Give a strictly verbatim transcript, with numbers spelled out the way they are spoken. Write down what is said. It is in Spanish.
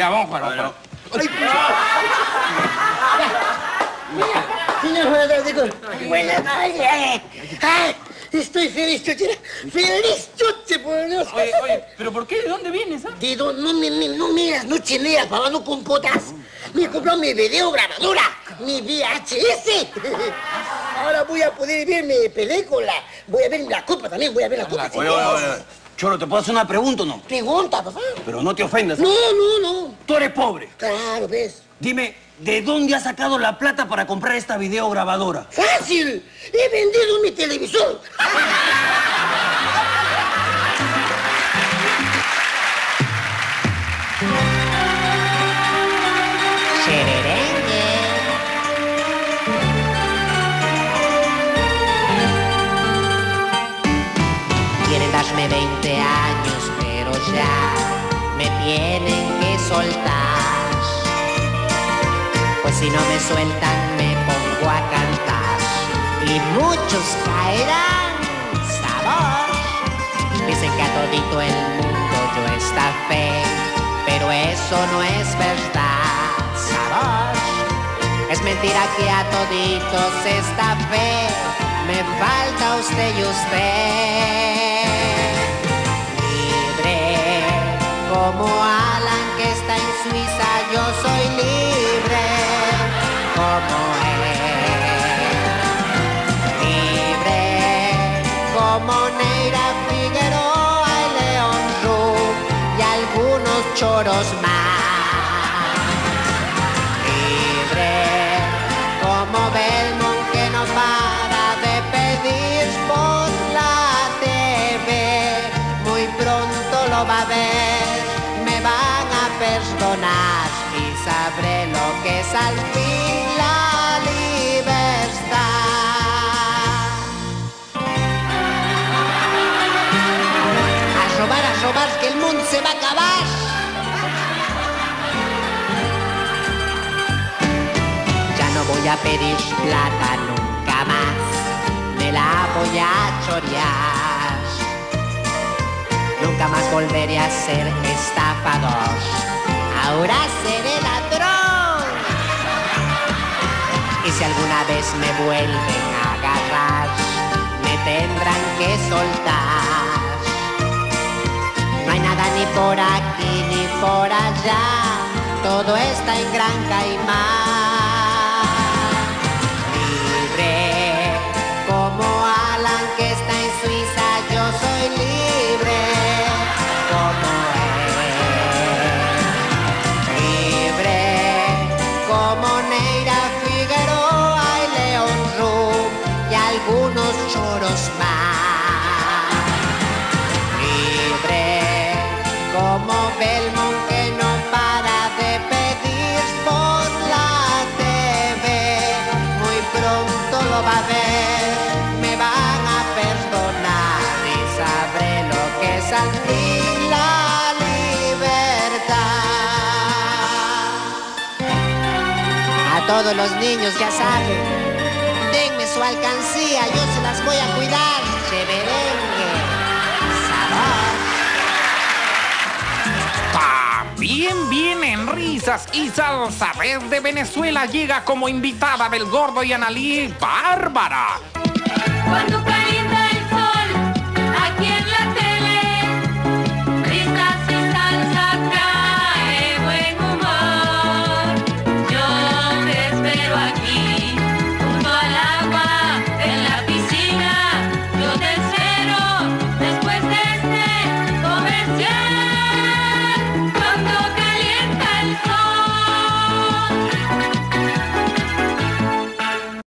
vamos, vamos, vamos. Señor, buenas tardes. Buenas tardes. Ay, estoy feliz, chochera. Feliz, choche, por Dios. Oye, oye, ¿pero por qué? ¿De dónde vienes, ah? De dónde, no, me, me, no me las noches negras pagando con potas. Me he comprado mi video grabadora, mi V H S. Ahora voy a poder ver mi película. Voy a ver la copa también, voy a ver la copa. Oye, oye, oye. Choro, ¿te puedo hacer una pregunta o no? Pregunta, papá. Pero no te ofendas. No, no, no. Tú eres pobre. Claro, ves. Dime, ¿de dónde has sacado la plata para comprar esta videograbadora? ¡Fácil! ¡He vendido mi televisor! Quieren darme veinte años, pero ya me tienen que soltar. Pues si no me sueltan me pongo a cantar y muchos caerán, sabor. Dicen que a todito el mundo yo estafé, pero eso no es verdad, sabor. Es mentira que a toditos estafé, me falta usted y usted. Libre como Alan que está en Suiza, yo soy libre como él. Libre como Neira Figueroa y León Rub y algunos choros más. Libre como Belmont que no para de pedir por la T V. Muy pronto lo va a ver, me van a perdonar y sabré lo que es al fin la libertad. A robar, a robar, que el mundo se va a acabar. Ya no voy a pedir plata nunca más, me la voy a chorear. Nunca más volveré a ser estafador, ahora seré ladrón. Y si alguna vez me vuelven a agarrar, me tendrán que soltar. No hay nada ni por aquí ni por allá, todo está en Gran Caimán. Libre como Alan que está en Suiza, yo soy libre como él. Libre como Neira Figueroa y León Rub y algunos choros más. Libre como Belmont que no para de pedir por la T V. Muy pronto lo va a ver, me van a perdonar y sabré lo que es al fin la libertad. A todos los niños ya saben, denme su alcancía, yo se las voy a cuidar. Cheverengue, sabor. También vienen risas y salsa. Desde Venezuela llega como invitada del Gordo y Analí, Bárbara. Cuando